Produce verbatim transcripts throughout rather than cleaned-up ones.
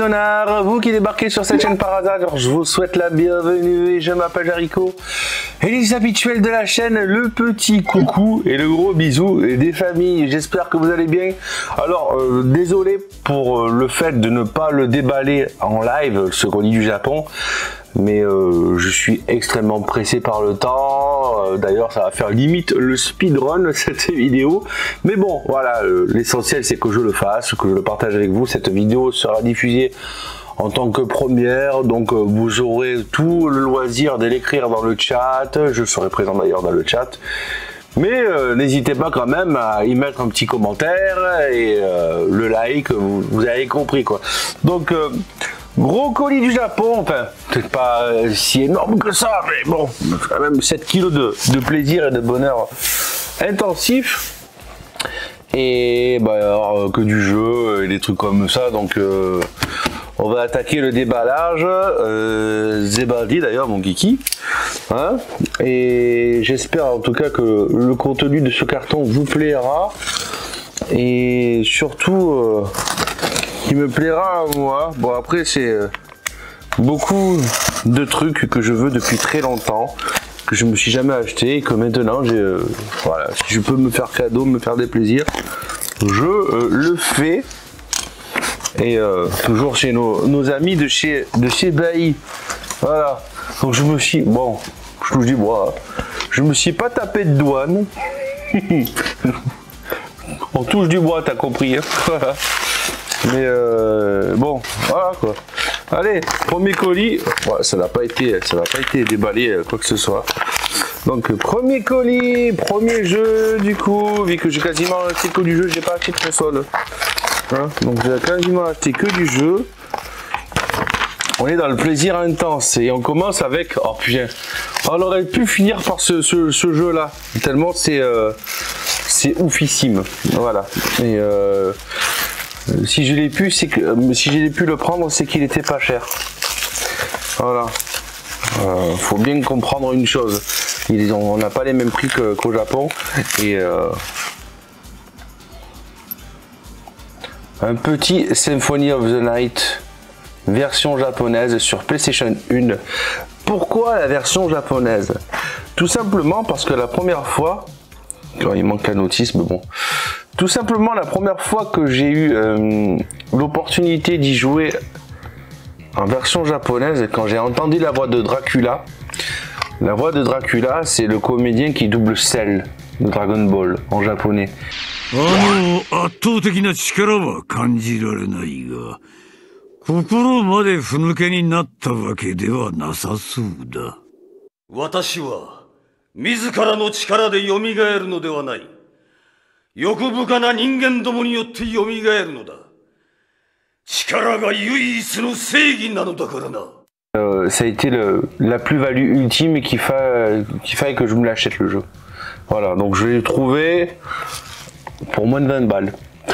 Léonard, vous qui débarquez sur cette chaîne par hasard, je vous souhaite la bienvenue et je m'appelle Jericho. Et les habituels de la chaîne, le petit coucou et le gros bisou des familles, j'espère que vous allez bien. Alors, euh, désolé pour euh, le fait de ne pas le déballer en live, ce colis du Japon. Mais euh, je suis extrêmement pressé par le temps, euh, d'ailleurs ça va faire limite le speedrun cette vidéo, mais bon voilà, euh, l'essentiel c'est que je le fasse, que je le partage avec vous. Cette vidéo sera diffusée en tant que première, donc euh, vous aurez tout le loisir de l'écrire dans le chat, je serai présent d'ailleurs dans le chat. Mais euh, n'hésitez pas quand même à y mettre un petit commentaire et euh, le like, vous, vous avez compris quoi. Donc euh, gros colis du Japon, enfin peut-être pas euh, si énorme que ça, mais bon, quand même sept kilos de, de plaisir et de bonheur intensif. Et bah alors, euh, que du jeu et des trucs comme ça, donc euh, on va attaquer le déballage. euh, Zebaldi d'ailleurs, mon kiki, hein, et j'espère en tout cas que le contenu de ce carton vous plaira et surtout euh, qui me plaira à moi. Bon après c'est euh, beaucoup de trucs que je veux depuis très longtemps, que je me suis jamais acheté et que maintenant j'ai euh, voilà, si je peux me faire cadeau, me faire des plaisirs, je euh, le fais. Et euh, toujours chez nos, nos amis de chez de chez Bailly. Voilà. Donc je me suis bon, je touche du bois. Je me suis pas tapé de douane. On touche du bois, t'as compris. Hein, voilà. Mais euh, bon, voilà quoi. Allez, premier colis. Ouais, ça n'a pas été, ça n'a pas été déballé quoi que ce soit. Donc premier colis, premier jeu du coup, vu que j'ai quasiment acheté que du jeu, j'ai pas acheté de console. Hein, donc j'ai quasiment acheté que du jeu. On est dans le plaisir intense et on commence avec. Oh putain, on aurait pu finir par ce, ce, ce jeu là, tellement c'est euh, c'est oufissime. Voilà. Et euh, si je l'ai pu, c'est que si j'ai pu le prendre, c'est qu'il était pas cher. Voilà. Euh, faut bien comprendre une chose. Ils ont, on n'a pas les mêmes prix qu'au qu'au Japon et euh, un petit Symphony of the Night version japonaise sur PlayStation un. Pourquoi la version japonaise? Tout simplement parce que la première fois, quand il manque la notice, mais bon, tout simplement la première fois que j'ai eu euh, l'opportunité d'y jouer en version japonaise, quand j'ai entendu la voix de Dracula. La voix de Dracula, c'est le comédien qui double Cell de Dragon Ball en japonais. Et Euh, ça a été le, la plus-value ultime qu'il fa, qu'il fallait que je me l'achète le jeu. Voilà, donc je l'ai trouvé pour moins de vingt balles.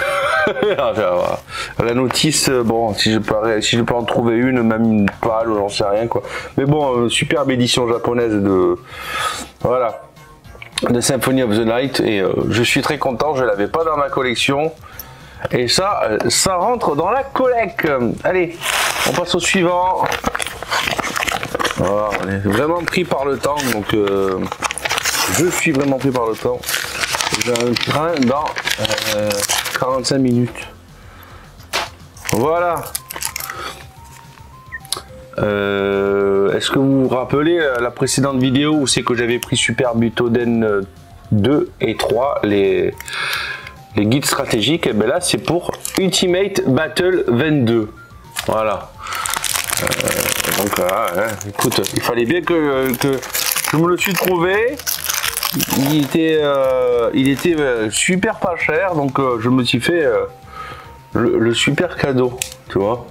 La notice, bon, si je peux, si je peux en trouver une, même une pâle, j'en sais rien quoi. Mais bon, euh, superbe édition japonaise de, voilà, de Symphony of the Night et euh, je suis très content. Je l'avais pas dans ma collection et ça, ça rentre dans la collecte. Allez, on passe au suivant. Voilà, on est vraiment pris par le temps, donc euh, je suis vraiment pris par le temps. J'ai un train dans euh, quarante-cinq minutes. Voilà. Euh, Est-ce que vous vous rappelez la précédente vidéo où c'est que j'avais pris Super Butoden deux et trois, les, les guides stratégiques? Et bien là, c'est pour Ultimate Battle vingt-deux. Voilà. Euh, donc voilà, hein, écoute, il fallait bien que, que je me le suis trouvé. Il était, euh, il était euh, super pas cher, donc euh, je me suis fait euh, le, le super cadeau, tu vois.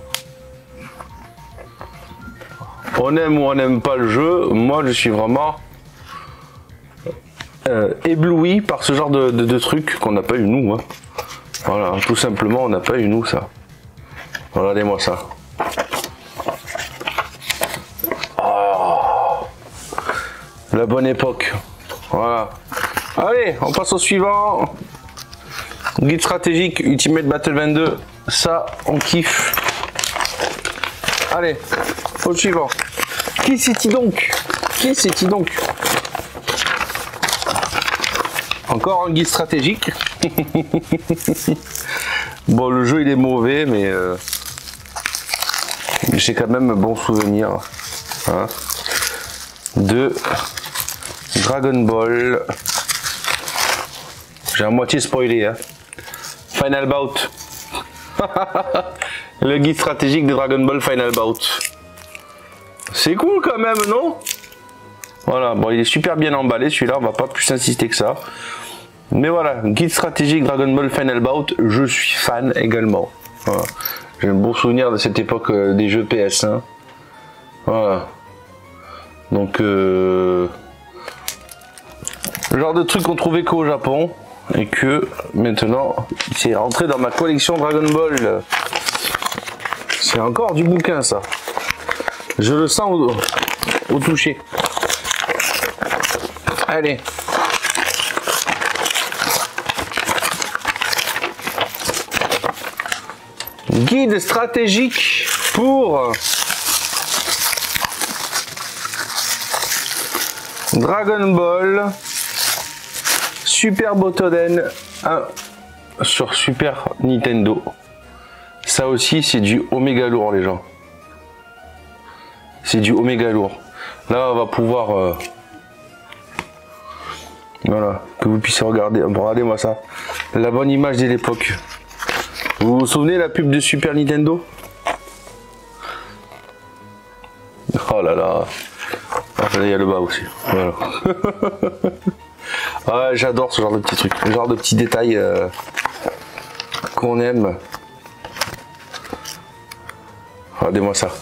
On aime ou on n'aime pas le jeu, moi je suis vraiment euh, ébloui par ce genre de, de, de trucs qu'on n'a pas eu nous. Hein. Voilà, tout simplement on n'a pas eu nous ça. Regardez-moi ça. La bonne époque. Voilà. Allez, on passe au suivant. Guide stratégique Ultimate Battle vingt-deux. Ça, on kiffe. Allez, au suivant. Qui c'est-il donc? Qui c'est-il donc? Encore un guide stratégique. Bon, le jeu il est mauvais, mais euh, j'ai quand même un bon souvenir hein, de Dragon Ball. J'ai à moitié spoilé. Hein. Final Bout. Le guide stratégique de Dragon Ball Final Bout. C'est cool quand même, non? Voilà, bon, il est super bien emballé celui-là, on va pas plus insister que ça. Mais voilà, guide stratégique Dragon Ball Final Bout, je suis fan également. Voilà. J'ai un bon souvenir de cette époque euh, des jeux P S un. Voilà. Donc, euh, le genre de truc qu'on trouvait qu'au Japon. Et que maintenant, c'est rentré dans ma collection Dragon Ball. C'est encore du bouquin, ça. Je le sens au, au toucher. Allez. Guide stratégique pour Dragon Ball Super Botoden un sur Super Nintendo. Ça aussi c'est du oméga lourd les gens. C'est du oméga lourd. Là on va pouvoir euh, voilà, que vous puissiez regarder. Regardez-moi ça. La bonne image de l'époque. Vous vous souvenez la pub de Super Nintendo? Oh là là. Ah, là il y a le bas aussi. Voilà. Ah, j'adore ce genre de petits trucs, ce genre de petits détails euh, qu'on aime. Regardez-moi ça.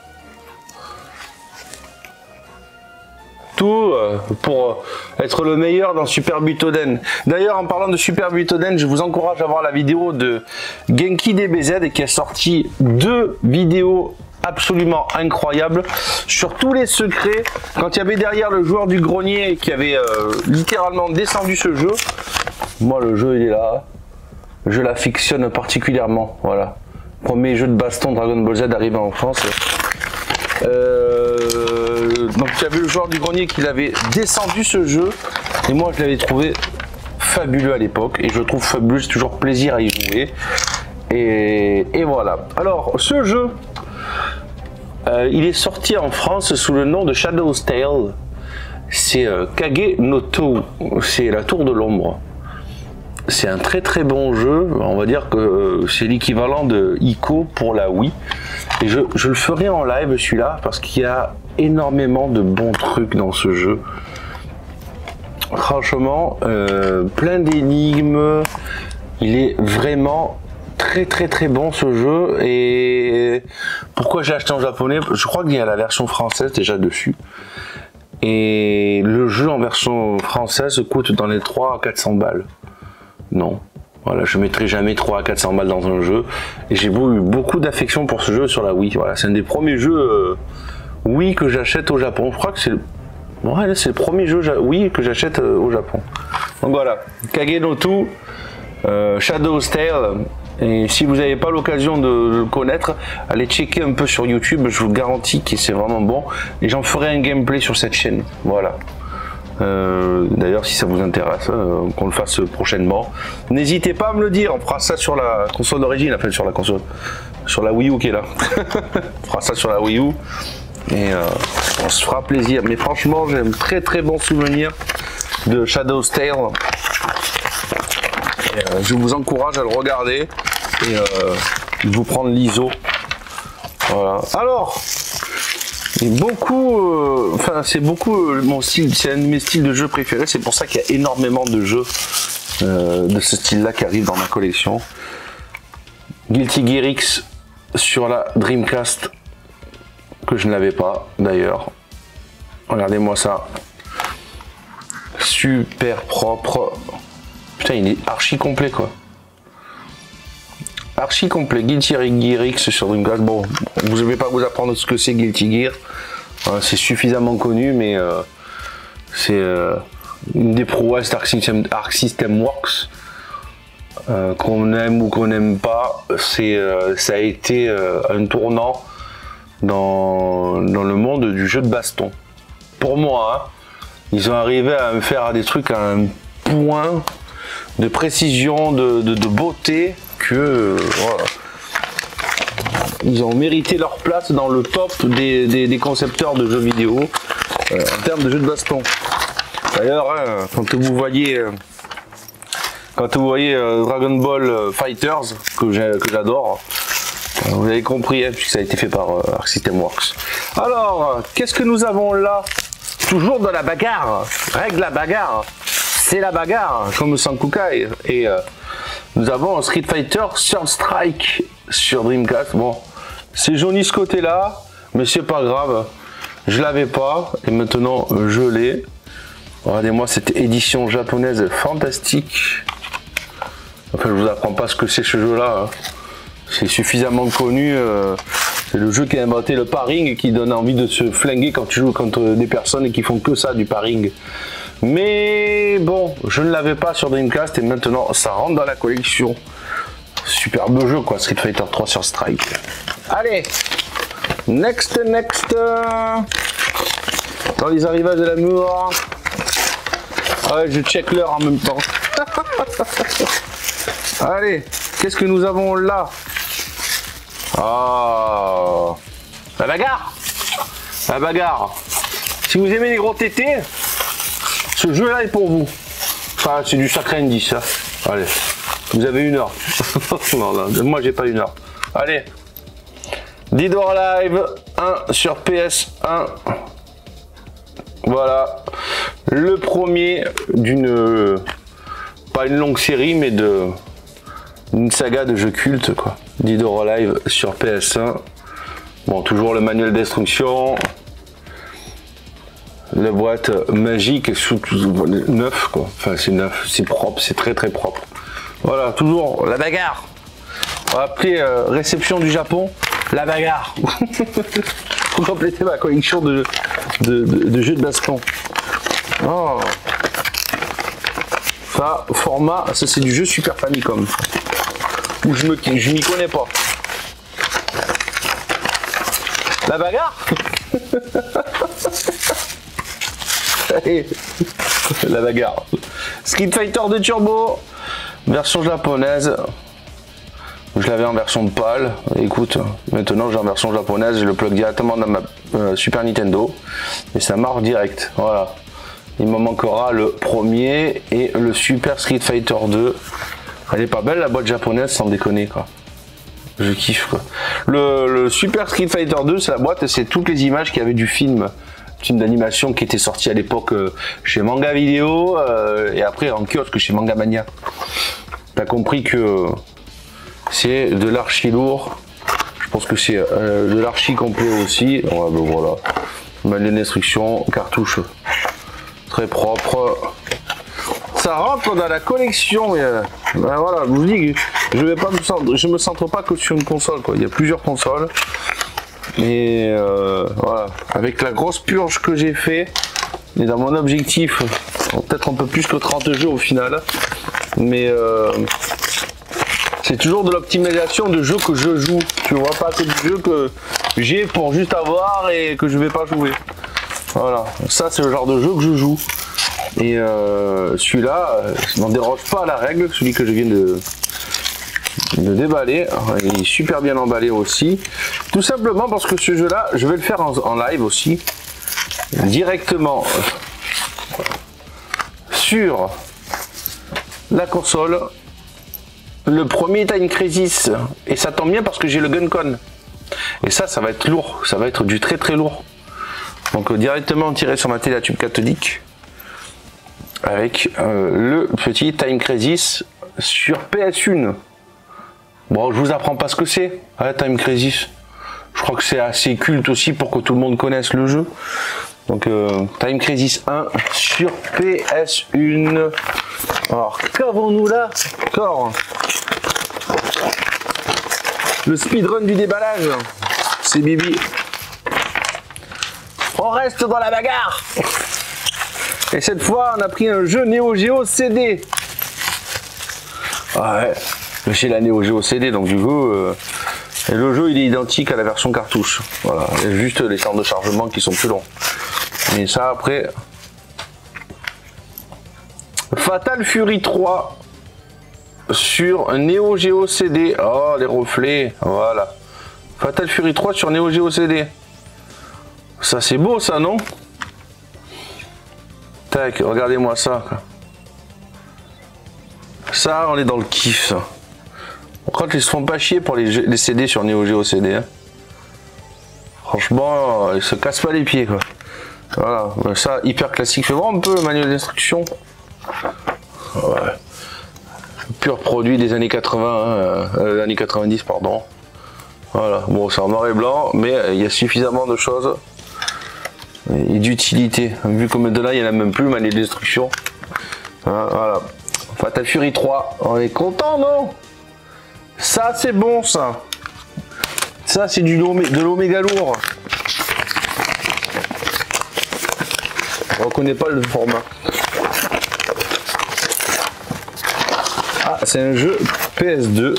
Tout euh, pour être le meilleur dans Super Butoden. D'ailleurs, en parlant de Super Butoden, je vous encourage à voir la vidéo de Genki D B Z qui a sorti deux vidéos absolument incroyable sur tous les secrets quand il y avait derrière le joueur du grenier qui avait euh, littéralement descendu ce jeu. Moi le jeu il est là, je l'affectionne particulièrement. Voilà, premier jeu de baston Dragon Ball Z arrivé en France. Euh, donc il y avait le joueur du grenier qui avait descendu ce jeu et moi je l'avais trouvé fabuleux à l'époque et je le trouve fabuleux, j'ai toujours plaisir à y jouer et, et voilà. Alors ce jeu Euh, il est sorti en France sous le nom de Shadow's Tale. C'est euh, Kage no To, c'est la tour de l'ombre. C'est un très très bon jeu, on va dire que euh, c'est l'équivalent de Ico pour la Wii. Et je, je le ferai en live celui-là parce qu'il y a énormément de bons trucs dans ce jeu. Franchement, euh, plein d'énigmes, il est vraiment très très très bon ce jeu. Et pourquoi j'ai acheté en japonais? Je crois qu'il y a la version française déjà dessus. Et le jeu en version française coûte dans les trois à quatre cents balles. Non. Voilà, je mettrai jamais trois à quatre cents balles dans un jeu. Et j'ai eu beaucoup d'affection pour ce jeu sur la Wii. Voilà, c'est un des premiers jeux euh, Wii que j'achète au Japon. Je crois que c'est le... Ouais, c'est le premier jeu Wii que j'achète euh, au Japon. Donc voilà, Kage no To, euh, Shadow's Tale. Et si vous n'avez pas l'occasion de le connaître, allez checker un peu sur YouTube, je vous garantis que c'est vraiment bon. Et j'en ferai un gameplay sur cette chaîne. Voilà. Euh, D'ailleurs, si ça vous intéresse, euh, qu'on le fasse prochainement, n'hésitez pas à me le dire. On fera ça sur la console d'origine, enfin sur la console, sur la Wii U qui est là. On fera ça sur la Wii U et euh, on se fera plaisir. Mais franchement, j'ai un très très bon souvenir de Shadow's Tale. Et, euh, je vous encourage à le regarder et euh, vous prendre l'I S O. Voilà. Alors. Beaucoup, euh, enfin c'est beaucoup euh, mon style, c'est un de mes styles de jeu préférés, c'est pour ça qu'il y a énormément de jeux euh, de ce style-là qui arrivent dans ma collection. Guilty Gear X sur la Dreamcast, que je ne l'avais pas d'ailleurs. Regardez-moi ça, super propre. Putain, il est archi complet quoi. Archi complet, Guilty Gear X sur Dreamcast. Bon, je ne vais pas vous apprendre ce que c'est Guilty Gear, hein, c'est suffisamment connu, mais euh, c'est euh, une des prouesses d'Arc System, Arc System Works, euh, qu'on aime ou qu'on n'aime pas, c'est, euh, ça a été euh, un tournant dans, dans le monde du jeu de baston. Pour moi, hein, ils ont arrivé à me faire des trucs à un point de précision, de, de, de beauté que euh, voilà. Ils ont mérité leur place dans le top des, des, des concepteurs de jeux vidéo euh, en termes de jeux de baston. D'ailleurs, hein, quand vous voyez, euh, quand vous voyez euh, Dragon Ball Fighters que j'adore, euh, vous avez compris, hein, puisque ça a été fait par euh, Arc System Works. Alors, qu'est-ce que nous avons là? Toujours de la bagarre, règle la bagarre, c'est la bagarre, comme Sankukai. Et euh, nous avons un Street Fighter Third Strike sur Dreamcast. Bon, c'est joli ce côté-là, mais c'est pas grave. Je l'avais pas, et maintenant je l'ai. Regardez-moi cette édition japonaise fantastique. Enfin, je vous apprends pas ce que c'est ce jeu-là. Hein. C'est suffisamment connu. Euh, c'est le jeu qui a inventé le paring et qui donne envie de se flinguer quand tu joues contre des personnes qui font que ça, du paring. Mais bon, je ne l'avais pas sur Dreamcast et maintenant ça rentre dans la collection. Superbe jeu quoi, Street Fighter trois sur Strike. Allez, next, next. Dans les arrivages de l'amour. Ouais, je check l'heure en même temps. Allez, qu'est-ce que nous avons là? Ah, la bagarre. La bagarre. Si vous aimez les gros tétés, ce jeu-là est pour vous. Enfin, c'est du sacré indice, ça. Allez, vous avez une heure. Non, non, moi j'ai pas une heure. Allez, Dead or Alive un sur P S un. Voilà, le premier d'une, pas une longue série, mais de une saga de jeux cultes, quoi. Dead or Alive sur P S un. Bon, toujours le manuel d'instruction. La boîte magique, sous neuf, quoi. Enfin, c'est neuf, c'est propre, c'est très très propre. Voilà, toujours la bagarre. On va appeler euh, réception du Japon, la bagarre. Pour compléter ma collection de, de, de, de jeux de baston. Oh. Ça, format, ça c'est du jeu Super Famicom. Où je me, je m'y connais pas. La bagarre. Allez, la bagarre. Street Fighter deux Turbo, version japonaise. Je l'avais en version pâle. Écoute, maintenant j'ai en version japonaise. Je le plug directement dans ma euh, Super Nintendo et ça marche direct. Voilà. Il me manquera le premier et le Super Street Fighter deux. Elle est pas belle la boîte japonaise, sans déconner quoi. Je kiffe quoi. Le, le Super Street Fighter deux, c'est la boîte, c'est toutes les images qu'il y avait du film. Film d'animation qui était sorti à l'époque euh, chez Manga Vidéo euh, et après en kiosque chez Manga Mania. T'as compris que euh, c'est de l'archi lourd. Je pense que c'est euh, de l'archi complet aussi. Ouais, ben voilà. Manuel d'instruction, cartouche très propre. Ça rentre dans la collection. Mais, euh, ben voilà, je vous dis, je vais pas me centre, je me centre pas que sur une console quoi. Il y a plusieurs consoles. Et euh, voilà, avec la grosse purge que j'ai fait, et dans mon objectif, peut-être un peu plus que trente jeux au final, mais euh, c'est toujours de l'optimisation de jeux que je joue, tu vois, pas que du jeu que j'ai pour juste avoir et que je vais pas jouer. Voilà, ça c'est le genre de jeu que je joue. Et euh, celui-là, je n'en déroge pas à la règle, celui que je viens de... de déballer, il est super bien emballé aussi, tout simplement parce que ce jeu là je vais le faire en, en live aussi directement sur la console, le premier Time Crisis, et ça tombe bien parce que j'ai le Guncon et ça ça va être lourd, ça va être du très très lourd, donc euh, directement tiré sur ma télé à tube cathodique avec euh, le petit Time Crisis sur P S un. Bon, je vous apprends pas ce que c'est, hein, Time Crisis. Je crois que c'est assez culte aussi pour que tout le monde connaisse le jeu. Donc, euh, Time Crisis un sur P S un. Alors, qu'avons-nous là encore? Le speedrun du déballage. C'est Bibi. On reste dans la bagarre. Et cette fois, on a pris un jeu Neo Geo C D. Ouais. J'ai la Neo Geo C D, donc du coup, euh, Et le jeu il est identique à la version cartouche. Voilà, il y a juste les temps de chargement qui sont plus longs. Mais ça après. Fatal Fury trois sur Neo Geo C D. Oh les reflets, voilà. Fatal Fury trois sur Neo Geo C D. Ça c'est beau ça, non? Tac, regardez-moi ça. Ça, on est dans le kiff ça. Quand ils se font pas chier pour les, les C D sur Neo Geo C D. Hein. Franchement, ils se cassent pas les pieds quoi. Voilà, ça hyper classique. Fais voir un peu le manuel d'instruction. Ouais. Pur produit des années quatre-vingts, euh, années quatre-vingt-dix pardon. Voilà, bon c'est en noir et blanc, mais il y a suffisamment de choses et d'utilité. Vu comme de là il n'y en a même plus, le manuel d'instruction. Voilà. Fatal Fury trois, on est content non? Ça c'est bon ça. Ça c'est du de l'oméga lourd. On reconnaît pas le format. Ah, c'est un jeu P S deux.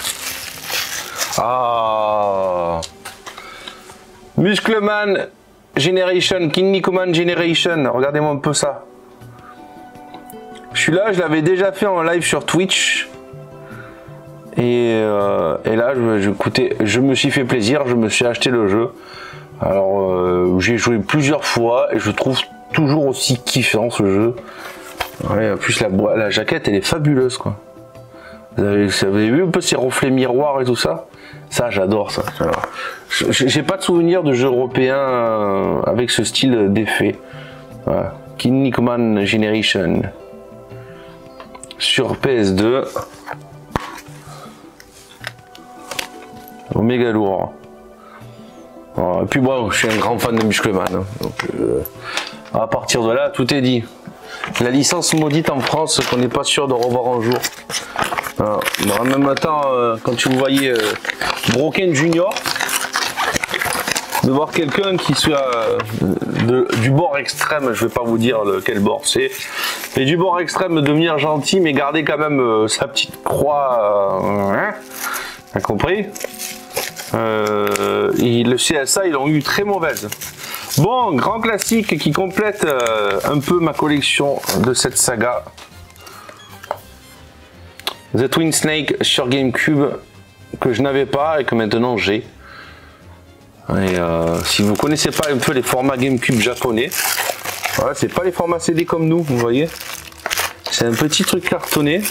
Ah, Muscleman Generation, Kinnikuman Generation. Regardez-moi un peu ça. Celui-là, je l'avais déjà fait en live sur Twitch. Et, euh, et là, je, je, écoutez, je me suis fait plaisir, je me suis acheté le jeu. Alors, euh, j'ai joué plusieurs fois et je trouve toujours aussi kiffant ce jeu. Ouais, en plus, la, la jaquette, elle est fabuleuse, quoi. Vous avez, vous avez vu un peu ces reflets miroirs et tout ça? Ça, j'adore ça. J'ai pas de souvenir de jeu européen euh, avec ce style d'effet. Voilà. Kinnikuman Generation. Sur P S deux. Méga lourd. Voilà. Et puis bon, je suis un grand fan de Muscleman. Hein. Donc, euh, à partir de là, tout est dit. La licence maudite en France qu'on n'est pas sûr de revoir un jour. Voilà. En même temps, euh, quand tu voyais euh, Broken Junior, de voir quelqu'un qui soit euh, de, du bord extrême, je vais pas vous dire lequel bord c'est, mais du bord extrême devenir gentil mais garder quand même euh, sa petite croix, euh, hein, t'as compris? euh, et le C S A ils l'ont eu très mauvaise. Bon, grand classique qui complète euh, un peu ma collection de cette saga. The Twin Snake sur GameCube que je n'avais pas et que maintenant j'ai. Et euh, si vous connaissez pas un peu les formats GameCube japonais, voilà, c'est pas les formats C D comme nous, vous voyez. C'est un petit truc cartonné.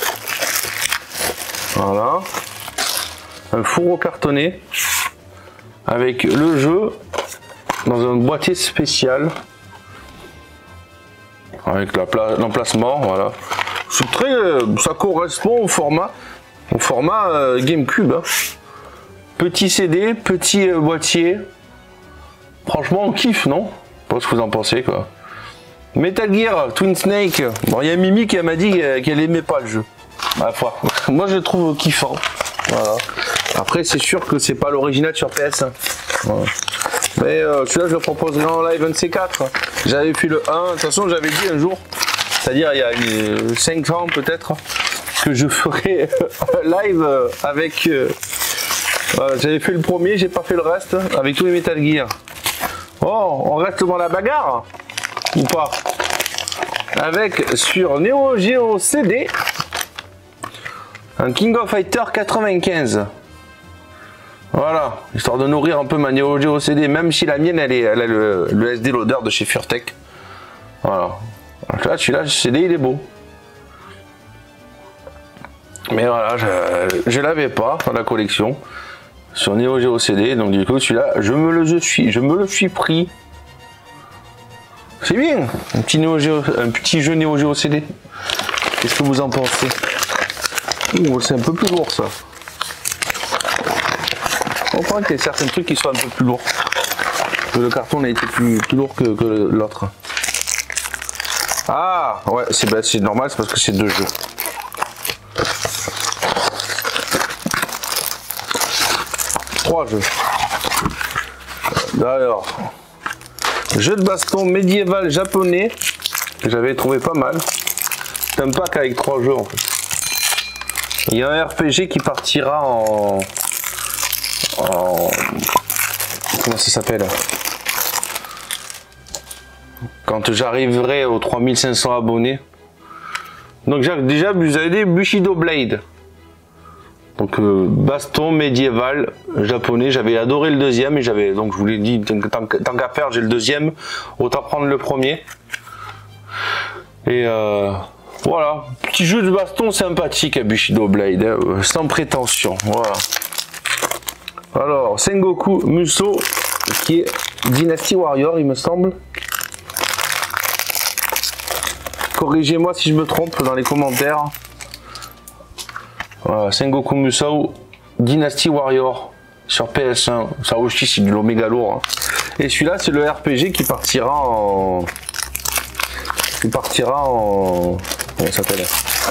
Voilà. Un fourreau cartonné avec le jeu dans un boîtier spécial avec l'emplacement, voilà. C'est très, ça correspond au format, au format euh, GameCube. Hein. Petit C D, petit euh, boîtier. Franchement, on kiffe, non? Je sais pas ce que vous en pensez, quoi. Metal Gear, Twin Snake. Bon, il y a Mimi qui m'a dit qu'elle aimait pas le jeu. Bah, moi, je le trouve kiffant. Voilà. Après, c'est sûr que c'est pas l'original sur P S un. Voilà. Mais euh, celui-là, je le proposerai en live un de ces quatre. J'avais fait le un. De toute façon, j'avais dit un jour, c'est-à-dire il y a une, cinq ans peut-être, que je ferai live avec. Euh, euh, j'avais fait le premier, j'ai pas fait le reste, avec tous les Metal Gear. Oh, on reste dans la bagarre ou pas? Avec sur Neo Geo C D un King of Fighter quatre-vingt-quinze. Voilà, histoire de nourrir un peu ma Neo Geo C D, même si la mienne elle, est, elle a le, le S D loader de chez Furtech. Voilà. Là, celui-là, le C D il est beau. Mais voilà, je, je l'avais pas dans la collection sur Neo Geo C D, donc du coup celui-là, je me le je suis, je me le suis pris. C'est bien, un petit Neo Geo, un petit jeu Neo Geo C D. Qu'est-ce que vous en pensez? Ouh, c'est un peu plus lourd ça. On comprend qu'il y a certains trucs qui sont un peu plus lourds. Que le carton a été plus, plus lourd que, que l'autre. Ah ouais, c'est bah, normal, c'est parce que c'est deux jeux. Trois jeux. D'ailleurs, jeu de baston médiéval japonais que j'avais trouvé pas mal. C'est un pack avec trois jeux en fait. Il y a un R P G qui partira en, en... Comment ça s'appelle? Quand j'arriverai aux trois mille cinq cents abonnés. Donc déjà, vous avez des Bushido Blade. Donc euh, baston médiéval japonais. J'avais adoré le deuxième et j'avais donc je vous l'ai dit, tant, tant qu'à faire, j'ai le deuxième, autant prendre le premier. Et euh, voilà, petit jeu de baston sympathique à Bushido Blade, hein, sans prétention. Voilà. Alors Sengoku Musou, qui est Dynasty Warrior, il me semble. Corrigez-moi si je me trompe dans les commentaires. Voilà, Sengoku Musou Dynasty Warrior sur P S un. Ça aussi c'est de l'oméga lourd. Hein. Et celui-là c'est le R P G qui partira en... Qui partira en... Comment ça s'appelle?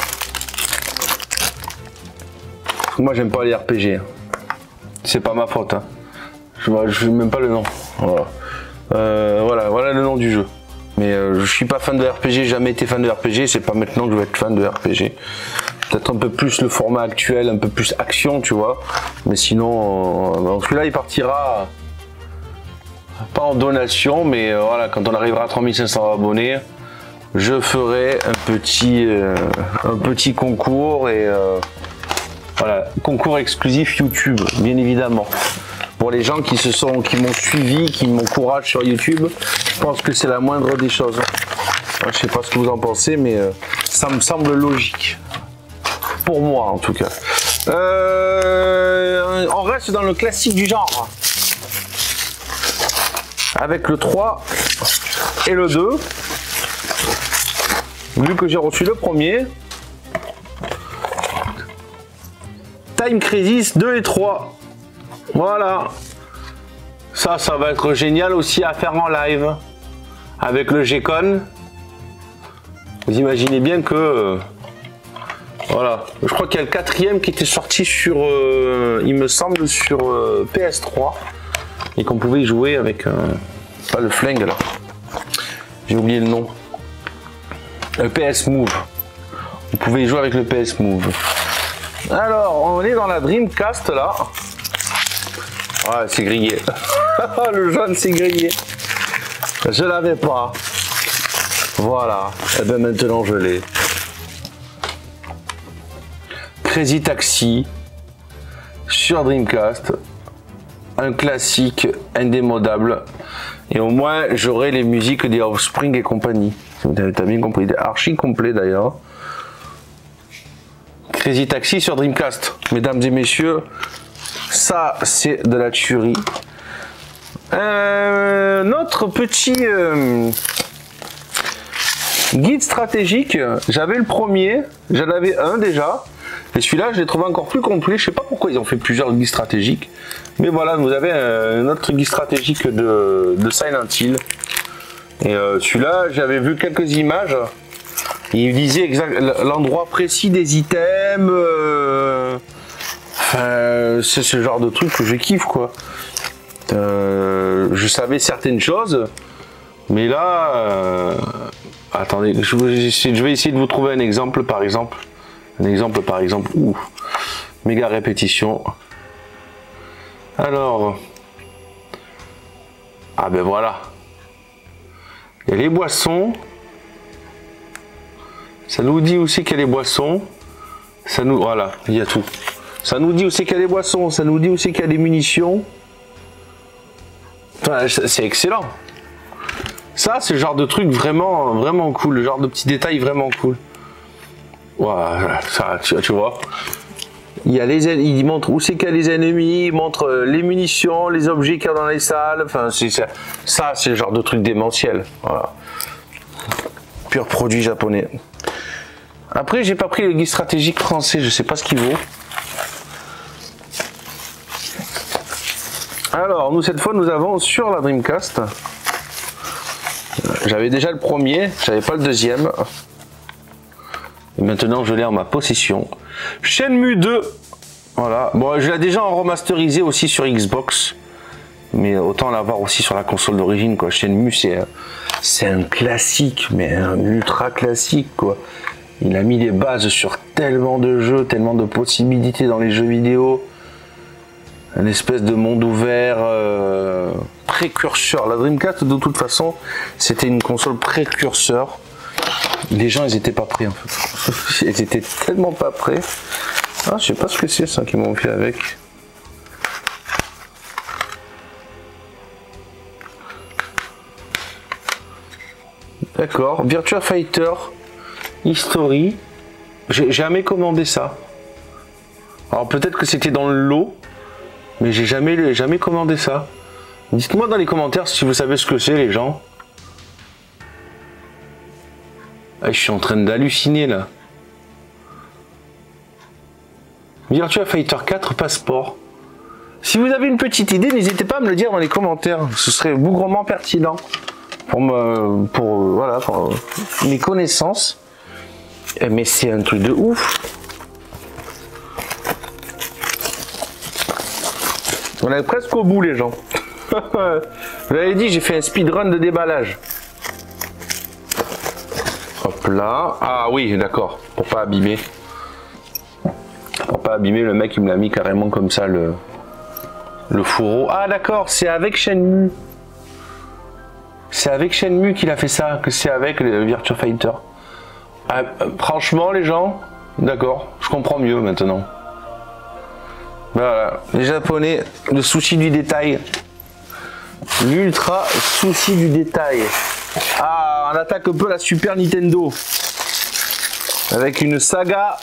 Moi j'aime pas les R P G. Hein. C'est pas ma faute. Hein. Je ne sais même pas le nom. Voilà. Euh, voilà, voilà le nom du jeu. Mais euh, je suis pas fan de R P G, j'ai jamais été fan de R P G, c'est pas maintenant que je vais être fan de R P G. Peut-être un peu plus le format actuel, un peu plus action, tu vois. Mais sinon, euh, donc celui-là il partira pas en donation, mais euh, voilà, quand on arrivera à trois mille cinq cents abonnés, je ferai un petit, euh, un petit concours et euh, voilà, concours exclusif YouTube, bien évidemment. Pour les gens qui se sont, qui m'ont suivi, qui m'encouragent sur YouTube, je pense que c'est la moindre des choses. Moi, je sais pas ce que vous en pensez, mais euh, ça me semble logique. Pour moi, en tout cas. Euh, on reste dans le classique du genre. Avec le trois et le deux. Vu que j'ai reçu le premier. Time Crisis deux et trois. Voilà. Ça, ça va être génial aussi à faire en live. Avec le G-Con. Vous imaginez bien que... Euh, voilà. Je crois qu'il y a le quatrième qui était sorti sur... Euh, il me semble sur euh, P S trois. Et qu'on pouvait y jouer avec... Euh, pas le flingue là. J'ai oublié le nom. Le P S Move. On pouvait y jouer avec le P S Move. Alors, on est dans la Dreamcast là. Ouais, c'est grillé. Le jaune, c'est grillé. Je l'avais pas. Voilà. Et bien maintenant, je l'ai. Crazy Taxi sur Dreamcast. Un classique indémodable. Et au moins, j'aurai les musiques des Offspring et compagnie. T'as bien compris. Archi complet d'ailleurs. Crazy Taxi sur Dreamcast. Mesdames et messieurs, ça, c'est de la tuerie. Euh, notre petit euh, guide stratégique, j'avais le premier, j'en avais un déjà. Et celui-là, je l'ai trouvé encore plus complet. Je sais pas pourquoi ils ont fait plusieurs guides stratégiques. Mais voilà, vous avez un autre guide stratégique de, de Silent Hill. Et euh, celui-là, j'avais vu quelques images. Il disait l'endroit précis des items. Euh, enfin, c'est ce genre de truc que je kiffe, quoi. Euh, je savais certaines choses. Mais là... Euh, attendez, je, je vais essayer de vous trouver un exemple, par exemple. Un exemple, par exemple. Ouh, méga répétition. Alors... Ah ben voilà. Il y a les boissons. Ça nous dit aussi qu'il y a les boissons. Ça nous... Voilà, il y a tout. Ça nous dit aussi qu'il y a les boissons. Ça nous dit aussi qu'il y a des munitions. Enfin, c'est excellent. Ça, c'est le genre de truc vraiment, vraiment cool. Le genre de petits détails vraiment cool. Voilà, ça, tu, tu vois. Il y a les, il montre où c'est qu'il y a les ennemis, il montre les munitions, les objets qu'il y a dans les salles. Enfin, c'est ça, ça c'est le genre de truc démentiel. Voilà. Pur produit japonais. Après, j'ai pas pris le guide stratégique français, je sais pas ce qu'il vaut. Alors, nous cette fois, nous avons sur la Dreamcast. J'avais déjà le premier, j'avais pas le deuxième. Et maintenant, je l'ai en ma possession. Shenmue deux. Voilà. Bon, je l'ai déjà en remasterisé aussi sur Xbox. Mais autant l'avoir aussi sur la console d'origine, quoi. Shenmue, c'est c'est un classique, mais un ultra classique, quoi. Il a mis les bases sur tellement de jeux, tellement de possibilités dans les jeux vidéo. Un espèce de monde ouvert euh, précurseur. La Dreamcast, de toute façon, c'était une console précurseur. Les gens, ils étaient pas prêts en fait. Ils étaient tellement pas prêts. Ah, je sais pas ce que c'est ça qu'ils m'ont fait avec. D'accord, Virtua Fighter History. J'ai jamais commandé ça. Alors peut-être que c'était dans le lot, mais j'ai jamais, jamais commandé ça. Dites-moi dans les commentaires si vous savez ce que c'est, les gens. Ah, je suis en train d'halluciner là. Virtua Fighter quatre Passeport. Si vous avez une petite idée, n'hésitez pas à me le dire dans les commentaires. Ce serait bougrement pertinent pour me, pour voilà, pour mes connaissances. Mais c'est un truc de ouf. On est presque au bout, les gens. Vous l'avez dit, j'ai fait un speedrun de déballage. Hop là. Ah oui, d'accord. Pour pas abîmer. Pour pas abîmer, le mec il me l'a mis carrément comme ça le, le fourreau. Ah d'accord, c'est avec Shenmue. C'est avec Shenmue qu'il a fait ça, que c'est avec le Virtua Fighter. Ah, franchement les gens, d'accord, je comprends mieux maintenant. Voilà, les Japonais, le souci du détail. L'ultra souci du détail. Ah, on attaque un peu la Super Nintendo. Avec une saga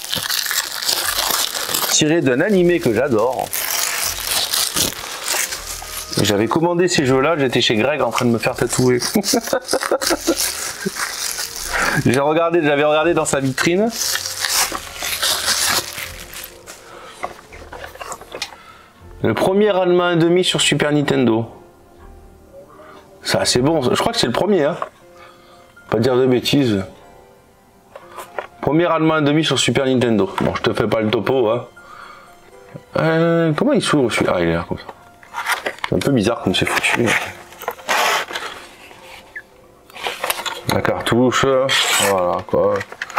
tirée d'un animé que j'adore. J'avais commandé ces jeux-là, j'étais chez Greg en train de me faire tatouer. J'ai regardé, j'avais regardé dans sa vitrine. Le premier Ranma un demi sur Super Nintendo. C'est assez bon, je crois que c'est le premier, hein. Pas dire de bêtises. Premier Ranma un demi sur Super Nintendo. Bon, je te fais pas le topo, hein. Euh, comment il s'ouvre celui-là? Ah, il est là comme ça. C'est un peu bizarre comme c'est foutu. La cartouche, voilà quoi.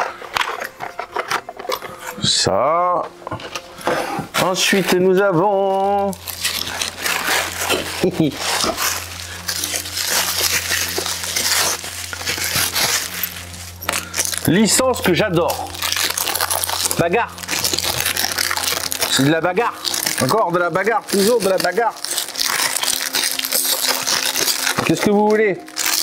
Ça. Ensuite, nous avons. Licence que j'adore. Bagarre. C'est de la bagarre. Encore de la bagarre, toujours de la bagarre. Qu'est-ce que vous voulez?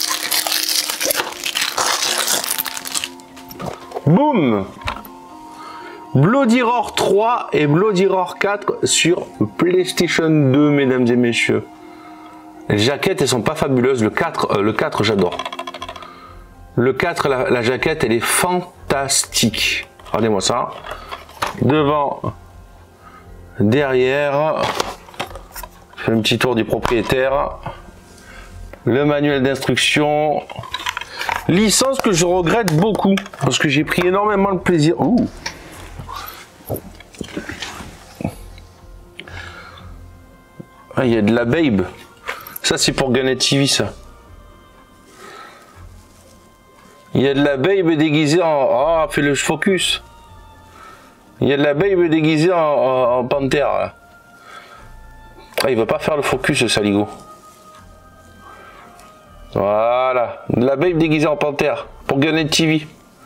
Boum! Bloody Roar trois et Bloody Roar quatre sur PlayStation deux, mesdames et messieurs. Les jaquettes, elles sont pas fabuleuses. Le quatre, euh, le quatre j'adore. Le quatre, la, la jaquette, elle est fantastique. Regardez-moi ça. Devant, derrière. Je fais un petit tour du propriétaire. Le manuel d'instruction. Licence que je regrette beaucoup. Parce que j'ai pris énormément de plaisir. Ouh. Ah, il y a de la Babe. Ça, c'est pour Gunnet T V, ça. Il y a de la Babe déguisée en... Ah, oh, fais le focus. Il y a de la Babe déguisée en, en, en panthère. Là. Ah, il va pas faire le focus, ce saligo. Voilà. De la Babe déguisée en panthère. Pour Gunnet T V.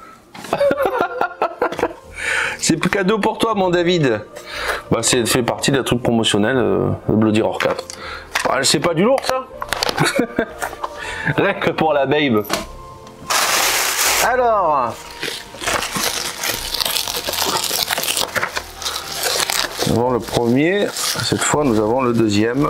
C'est cadeau pour toi, mon David. Bah, c'est fait partie d'un truc promotionnel, euh, le Bloody Roar quatre. Ah, c'est pas du lourd, ça. Rien que pour la Babe. Alors, nous avons le premier. Cette fois, nous avons le deuxième.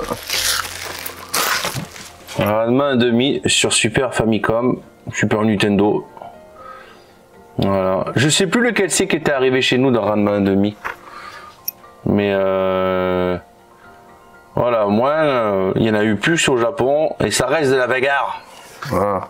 Ranma un demi sur Super Famicom, Super Nintendo. Voilà. Je sais plus lequel c'est qui était arrivé chez nous dans Ranma un demi. Mais euh, voilà, moi, euh, il y en a eu plus au Japon et ça reste de la bagarre. Voilà.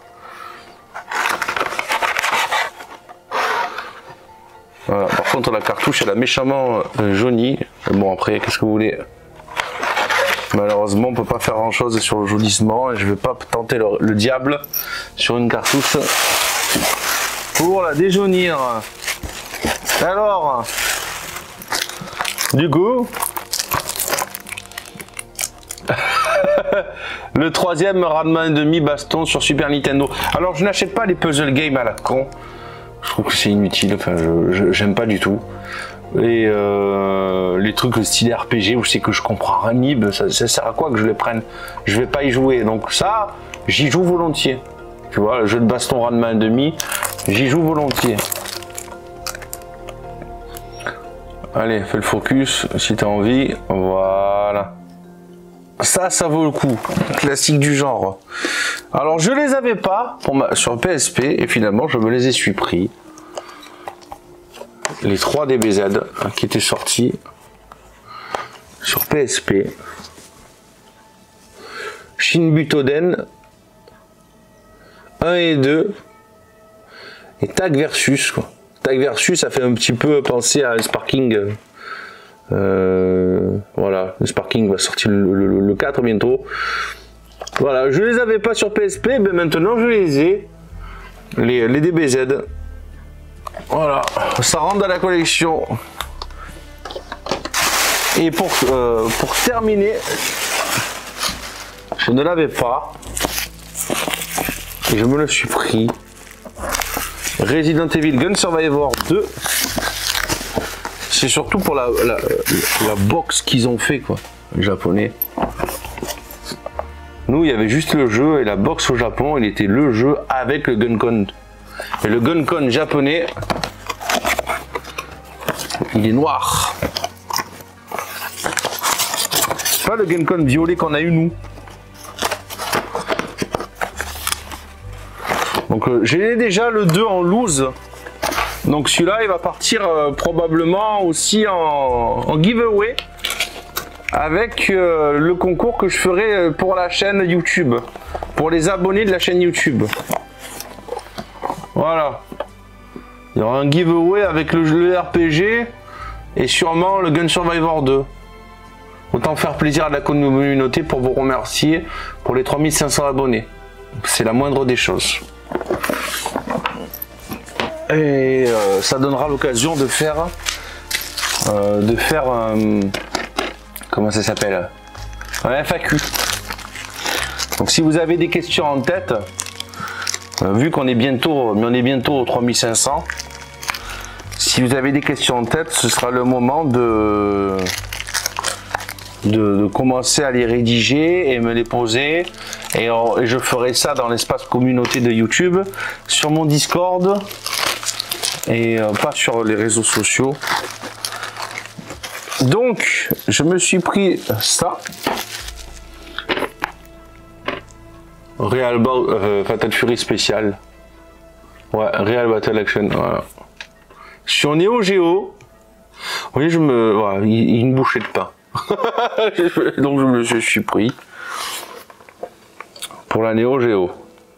Voilà. Par contre, la cartouche, elle a méchamment euh, jauni. Bon, après, qu'est-ce que vous voulez? Malheureusement, on peut pas faire grand chose sur le jaunissement et je vais pas tenter le, le diable sur une cartouche pour la déjaunir. Alors, du coup, le troisième Ranma et demi baston sur Super Nintendo. Alors je n'achète pas les puzzle games à la con. Je trouve que c'est inutile, enfin je j'aime pas du tout. Et euh, les trucs style R P G où je sais que je comprends rien nib, ça, ça sert à quoi que je les prenne? Je vais pas y jouer. Donc ça, j'y joue volontiers. Tu vois, le jeu de baston Ranma et demi, j'y joue volontiers. Allez, fais le focus si tu as envie. Voilà. Ça, ça vaut le coup. Classique du genre. Alors, je les avais pas pour ma... sur P S P et finalement, je me les ai suis pris. Les trois D B Z hein, qui étaient sortis sur P S P. Shin Butoden un et deux. Et Tag Versus, quoi. Tag Versus, ça fait un petit peu penser à Sparking. Euh, voilà, le Sparking va sortir le, le, le quatre bientôt. Voilà, je les avais pas sur P S P, mais maintenant je les ai. Les, les D B Z. Voilà, ça rentre dans la collection. Et pour, euh, pour terminer, je ne l'avais pas. Et je me le suis pris. Resident Evil Gun Survivor deux. C'est surtout pour la, la, la box qu'ils ont fait, quoi, les japonais. Nous, il y avait juste le jeu et la box au Japon, il était le jeu avec le Guncon. Et le Guncon japonais, il est noir. Pas le Guncon violet qu'on a eu nous. Donc euh, j'ai déjà le deux en loose. Donc celui-là il va partir euh, probablement aussi en, en giveaway avec euh, le concours que je ferai pour la chaîne YouTube, pour les abonnés de la chaîne YouTube. Voilà. Il y aura un giveaway avec le, le R P G et sûrement le Gun Survivor deux. Autant faire plaisir à la communauté pour vous remercier pour les trois mille cinq cents abonnés. C'est la moindre des choses. Et euh, ça donnera l'occasion de faire euh, de faire un, comment ça s'appelle, un F A Q. Donc si vous avez des questions en tête, euh, vu qu'on est bientôt mais on est bientôt aux trois mille cinq cents, si vous avez des questions en tête, ce sera le moment de de, de commencer à les rédiger et me les poser, et, euh, et je ferai ça dans l'espace communauté de YouTube, sur mon Discord et euh, pas sur les réseaux sociaux. Donc je me suis pris ça, Real euh, Fatal Fury spécial, ouais, Real Battle Action, voilà. Sur Neo Geo, vous voyez, je me, voilà, il, il une bouchée de pain. Donc je me je suis pris pour la Neo Geo.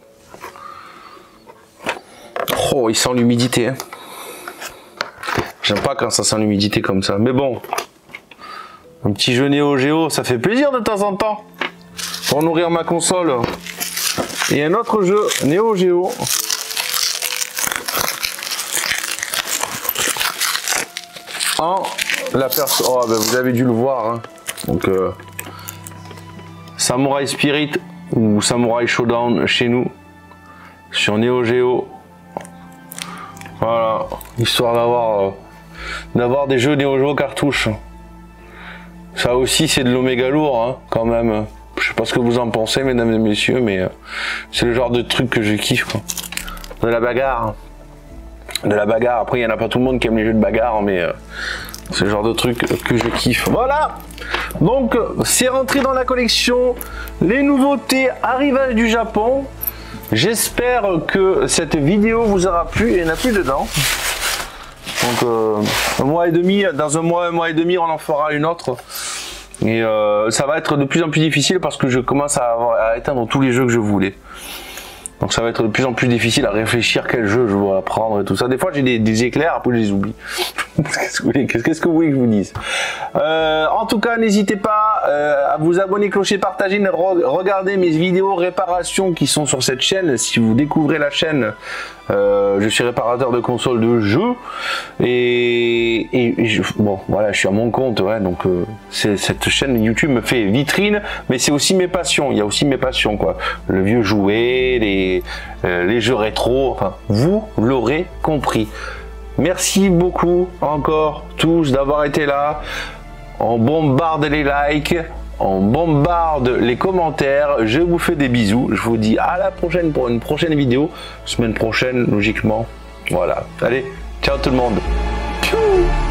Oh, il sent l'humidité, hein. J'aime pas quand ça sent l'humidité comme ça, mais bon, un petit jeu Neo Geo, ça fait plaisir de temps en temps pour nourrir ma console. Et un autre jeu Neo Geo. En la personne, oh, ben vous avez dû le voir, hein. Donc euh, Samurai Spirit ou Samurai Showdown chez nous sur Neo Geo. Voilà, histoire d'avoir euh, d'avoir des jeux Neo Geo cartouches. Ça aussi c'est de l'oméga lourd, hein, quand même. Je sais pas ce que vous en pensez, mesdames et messieurs, mais euh, c'est le genre de truc que je kiffe, quoi. De la bagarre. De la bagarre. Après, il n'y en a pas tout le monde qui aime les jeux de bagarre, mais euh, c'est le genre de truc que je kiffe. Voilà. Donc, c'est rentré dans la collection. Les nouveautés arrivage du Japon. J'espère que cette vidéo vous aura plu. Il n'y en a plus dedans. Donc, euh, un mois et demi, dans un mois, un mois et demi, on en fera une autre. Et euh, ça va être de plus en plus difficile parce que je commence à, avoir, à éteindre tous les jeux que je voulais. Donc ça va être de plus en plus difficile à réfléchir quel jeu je dois prendre et tout ça. Des fois j'ai des, des éclairs, après je les oublie. Qu'est-ce que vous voulez, qu'est-ce que vous voulez que je vous dise? euh, En tout cas, n'hésitez pas euh, à vous abonner, clocher, partager, re regarder mes vidéos réparation qui sont sur cette chaîne. Si vous découvrez la chaîne, euh, je suis réparateur de consoles de jeux et, et, et je, bon voilà, je suis à mon compte, ouais, donc euh, cette chaîne YouTube me fait vitrine, mais c'est aussi mes passions. Il y a aussi mes passions, quoi. Le vieux jouet, les, euh, les jeux rétro, enfin, vous l'aurez compris. Merci beaucoup encore tous d'avoir été là. On bombarde les likes, on bombarde les commentaires. Je vous fais des bisous. Je vous dis à la prochaine pour une prochaine vidéo. Semaine prochaine, logiquement. Voilà. Allez, ciao tout le monde. Piou.